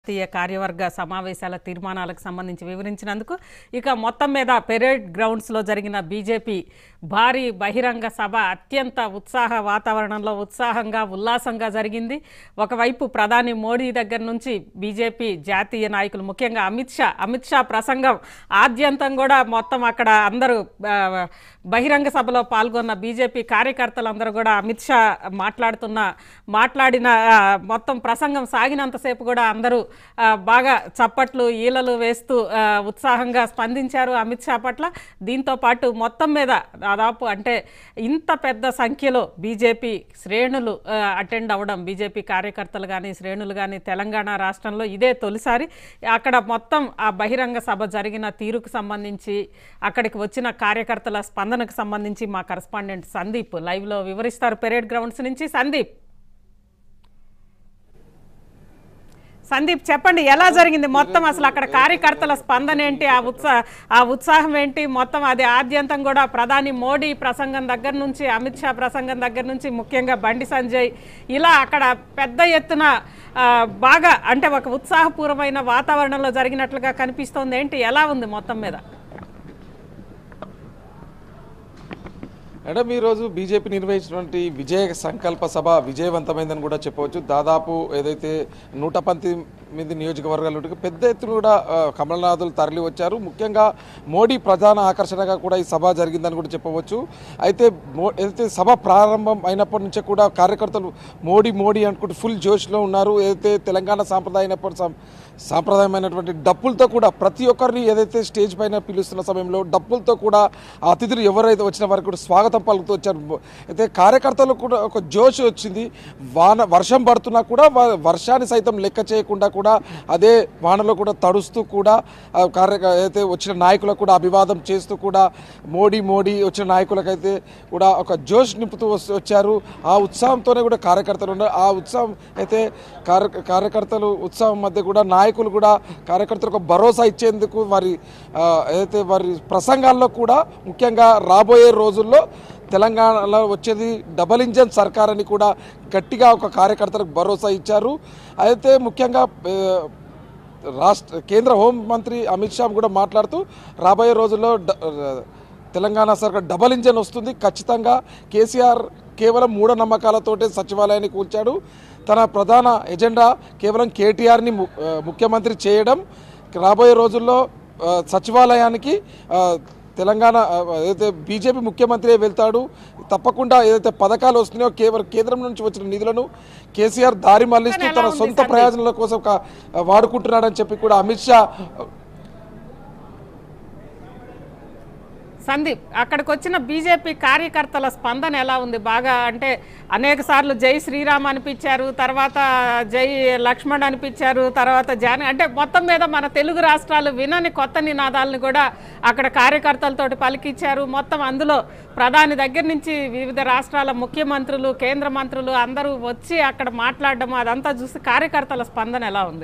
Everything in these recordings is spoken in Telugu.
జాతీయ కార్యవర్గ సమావేశాల తీర్మానాలకు సంబంధించి వివరించినందుకు ఇక మొత్తం మీద పెరేడ్ గ్రౌండ్స్లో జరిగిన బీజేపీ భారీ బహిరంగ సభ అత్యంత ఉత్సాహ వాతావరణంలో ఉత్సాహంగా ఉల్లాసంగా జరిగింది. ఒకవైపు ప్రధాని మోడీ దగ్గర నుంచి బీజేపీ జాతీయ నాయకులు ముఖ్యంగా అమిత్ షా ప్రసంగం ఆద్యంతం కూడా మొత్తం అక్కడ అందరూ బహిరంగ సభలో పాల్గొన్న బీజేపీ కార్యకర్తలందరూ కూడా అమిత్ షా మాట్లాడిన మొత్తం ప్రసంగం సాగినంతసేపు కూడా అందరూ బాగా చప్పట్లు ఈలలు వేస్తూ ఉత్సాహంగా స్పందించారు అమిత్ షా పట్ల. దీంతో పాటు మొత్తం మీద దాదాపు అంటే ఇంత పెద్ద సంఖ్యలో బీజేపీ శ్రేణులు అటెండ్ అవ్వడం, బీజేపీ కార్యకర్తలు కానీ శ్రేణులు కానీ తెలంగాణ రాష్ట్రంలో ఇదే తొలిసారి. అక్కడ మొత్తం ఆ బహిరంగ సభ జరిగిన తీరుకు సంబంధించి అక్కడికి వచ్చిన కార్యకర్తల స్పందనకు సంబంధించి మా కరెస్పాండెంట్ సందీప్ లైవ్లో వివరిస్తారు పెరేడ్ గ్రౌండ్స్ నుంచి. సందీప్ చెప్పండి, ఎలా జరిగింది మొత్తం? అసలు అక్కడ కార్యకర్తల స్పందన ఏంటి, ఆ ఉత్సాహం ఏంటి? మొత్తం అది ఆద్యంతం కూడా ప్రధాని మోడీ ప్రసంగం దగ్గర నుంచి అమిత్ షా ప్రసంగం దగ్గర నుంచి ముఖ్యంగా బండి సంజయ్ ఇలా అక్కడ పెద్ద ఎత్తున బాగా అంటే ఒక ఉత్సాహపూర్వమైన వాతావరణంలో జరిగినట్లుగా కనిపిస్తోంది. ఏంటి, ఎలా ఉంది మొత్తం మీద? మేడం, ఈరోజు బీజేపీ నిర్వహించినటువంటి విజయ సంకల్ప సభ విజయవంతమైందని కూడా చెప్పవచ్చు. దాదాపు ఏదైతే 119 నియోజకవర్గాలు పెద్ద ఎత్తున కూడా కమలనాథులు తరలి వచ్చారు. ముఖ్యంగా మోడీ ప్రధాన ఆకర్షణగా కూడా ఈ సభ జరిగిందని కూడా చెప్పవచ్చు. అయితే ఏదైతే సభ ప్రారంభం అయినప్పటి నుంచే కూడా కార్యకర్తలు మోడీ అనుకుంటూ ఫుల్ జోష్లో ఉన్నారు. ఏదైతే తెలంగాణ సాంప్రదాయమైనటువంటి డప్పులతో కూడా ప్రతి ఒక్కరిని ఏదైతే స్టేజ్ పైన పిలుస్తున్న సమయంలో డప్పులతో కూడా అతిథులు ఎవరైతే వచ్చిన వారికి కూడా స్వాగతం పలుకుతూ వచ్చారు. అయితే కార్యకర్తలు కూడా ఒక జోష్ వచ్చింది. వర్షం పడుతున్నా కూడా వర్షాన్ని సైతం లెక్క చేయకుండా కూడా అదే వానలో కూడా తడుస్తూ కూడా అయితే వచ్చిన నాయకులకు కూడా అభివాదం చేస్తూ కూడా మోడీ వచ్చిన నాయకులకైతే కూడా ఒక జోష్ నింపుతూ వచ్చారు. ఆ ఉత్సాహంతోనే కూడా కార్యకర్తలు ఉన్నారు. ఆ ఉత్సాహం అయితే కార్యకర్తలు ఉత్సాహం మధ్య కూడా నాయకులు కూడా కార్యకర్తలకు భరోసా ఇచ్చేందుకు ఏదైతే వారి ప్రసంగాల్లో కూడా ముఖ్యంగా రాబోయే రోజుల్లో తెలంగాణలో వచ్చేది డబల్ ఇంజన్ సర్కార్ అని కూడా గట్టిగా ఒక కార్యకర్తలకు భరోసా ఇచ్చారు. అయితే ముఖ్యంగా కేంద్ర హోంమంత్రి అమిత్ షా కూడా మాట్లాడుతూ రాబోయే రోజుల్లో తెలంగాణ సర్కార్ డబల్ ఇంజన్ వస్తుంది, ఖచ్చితంగా కేసీఆర్ కేవలం మూఢనమ్మకాలతోటే సచివాలయాన్ని కూల్చాడు, తన ప్రధాన ఎజెండా కేవలం కేటీఆర్ని ముఖ్యమంత్రి చేయడం, రాబోయే రోజుల్లో సచివాలయానికి తెలంగాణ ఏదైతే బీజేపీ ముఖ్యమంత్రి వెళ్తాడు, తప్పకుండా ఏదైతే పథకాలు వస్తున్నాయో కేవలం కేంద్రం నుంచి వచ్చిన నిధులను కేసీఆర్ దారి మళ్లిస్తూ తన సొంత ప్రయోజనాల కోసం వాడుకుంటున్నాడని చెప్పి కూడా అమిత్ షా. సందీప్, అక్కడికి వచ్చిన బీజేపీ కార్యకర్తల స్పందన ఎలా ఉంది? బాగా అంటే అనేక సార్లు జై శ్రీరామ్ అనిపించారు, తర్వాత జై లక్ష్మణ్ అనిపించారు, తర్వాత అంటే మొత్తం మీద మన తెలుగు రాష్ట్రాలు వినని కొత్త నినాదాలను కూడా అక్కడ కార్యకర్తలతోటి పలికిచ్చారు. మొత్తం అందులో ప్రధాని దగ్గర నుంచి వివిధ రాష్ట్రాల ముఖ్యమంత్రులు, కేంద్ర మంత్రులు అందరూ వచ్చి అక్కడ మాట్లాడడం అదంతా చూసి కార్యకర్తల స్పందన ఎలా ఉంది?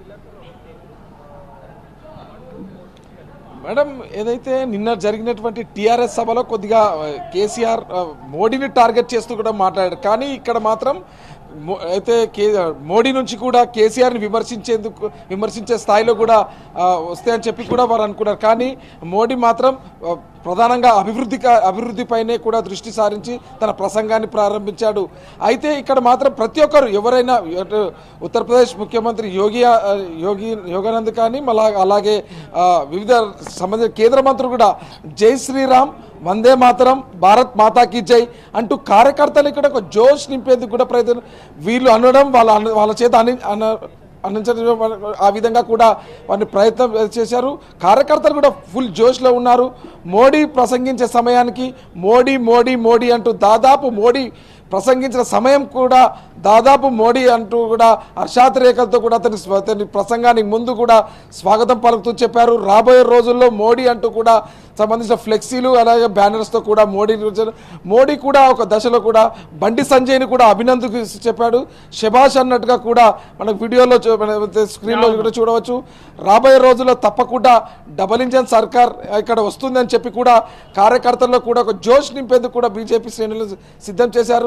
మేడం, ఏదైతే నిన్న జరిగినటువంటి టీఆర్ఎస్ సభలో కొద్దిగా కేసీఆర్ మోడీని టార్గెట్ చేస్తూ కూడా మాట్లాడారు. కానీ ఇక్కడ మాత్రం అయితే మోడీ నుంచి కూడా కేసీఆర్ని విమర్శించే స్థాయిలో కూడా వస్తాయని చెప్పి కూడా వారు అనుకున్నారు. కానీ మోడీ మాత్రం ప్రధానంగా అభివృద్ధిపైనే కూడా దృష్టి సారించి తన ప్రసంగాన్ని ప్రారంభించాడు. అయితే ఇక్కడ మాత్రం ప్రతి ఒక్కరు ఎవరైనా ఉత్తరప్రదేశ్ ముఖ్యమంత్రి యోగానంద్ కానీ అలాగే వివిధ సంబంధించిన కేంద్ర మంత్రులు కూడా జై శ్రీరామ్, వందే మాతరం, భారత్ మాతాకి జై అంటూ కార్యకర్తలు ఇక్కడ ఒక జోష్ నింపేందుకు కూడా ప్రయత్నం వీళ్ళు అనడం వాళ్ళ చేత అందించడం ఆ విధంగా కూడా వారిని ప్రయత్నం చేశారు. కార్యకర్తలు కూడా ఫుల్ జోష్లో ఉన్నారు. మోడీ ప్రసంగించే సమయానికి మోడీ అంటూ దాదాపు మోడీ ప్రసంగించిన సమయం కూడా దాదాపు మోడీ అంటూ కూడా హర్షాతిరేకలతో కూడా అతని ప్రసంగానికి ముందు కూడా స్వాగతం పలుకుతూ చెప్పారు. రాబోయే రోజుల్లో మోడీ అంటూ కూడా సంబంధించిన ఫ్లెక్సీలు అలాగే బ్యానర్స్తో కూడా మోడీ కూడా ఒక దశలో కూడా బండి సంజయ్ని కూడా అభినందనలు చెప్పాడు. శభాష్ అన్నట్టుగా కూడా మనకు వీడియోలో స్క్రీన్లో కూడా చూడవచ్చు. రాబోయే రోజుల్లో తప్పకుండా డబల్ ఇంజన్ సర్కార్ ఇక్కడ వస్తుందని చెప్పి కూడా కార్యకర్తల్లో కూడా ఒక జోష్ నింపేందుకు కూడా బీజేపీ శ్రేణులు సిద్ధం చేశారు.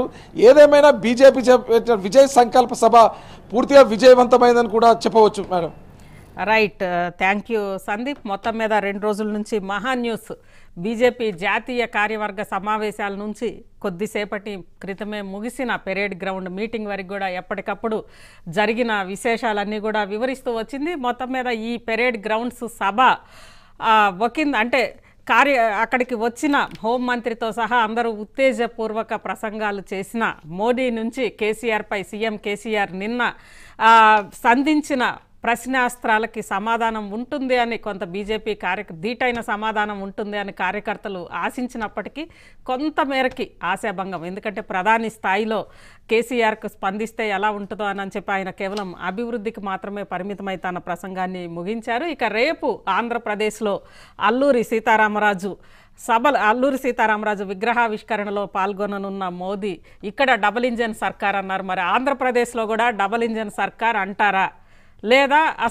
ఏదేమైనా బీజేపీ విజయ సంకల్ప సభ పూర్తిగా విజయవంతమైందని కూడా చెప్పవచ్చు madam. Right, thank you Sandeep. మొత్తం మీద 2 రోజుల నుంచి మహా న్యూస్ బీజేపీ జాతీయ కార్యవర్గ సమావేశాల నుంచి కొద్దిసేపటి క్రితమే ముగిసిన పెరేడ్ గ్రౌండ్ మీటింగ్ వరకు కూడా ఎప్పటికప్పుడు జరిగిన విశేషాలన్నీ కూడా వివరిస్తూ వచ్చింది. మొత్తం మీద ఈ పెరేడ్ గ్రౌండ్స్ సభ అంటే అక్కడికి వచ్చిన హోంమంత్రితో సహా అందరూ ఉత్తేజపూర్వక ప్రసంగాలు చేసిన మోడీ నుంచి కేసీఆర్పై సీఎం కేసీఆర్ నిన్న సంధించిన ప్రశ్నాస్త్రాలకి సమాధానం ఉంటుంది అని కొంత బీజేపీ ధీటైన సమాధానం ఉంటుంది అని కార్యకర్తలు ఆశించినప్పటికీ కొంతమేరకి ఆశాభంగం. ఎందుకంటే ప్రధాని స్థాయిలో కేసీఆర్కు స్పందిస్తే ఎలా ఉంటుందో అని చెప్పి ఆయన కేవలం అభివృద్ధికి మాత్రమే పరిమితమై తన ప్రసంగాన్ని ముగించారు. ఇక రేపు ఆంధ్రప్రదేశ్లో అల్లూరి సీతారామరాజు విగ్రహావిష్కరణలో పాల్గొననున్న మోదీ ఇక్కడ డబుల్ ఇంజన్ సర్కార్ అన్నారు. మరి ఆంధ్రప్రదేశ్లో కూడా డబుల్ ఇంజన్ సర్కార్ అంటారా లేదా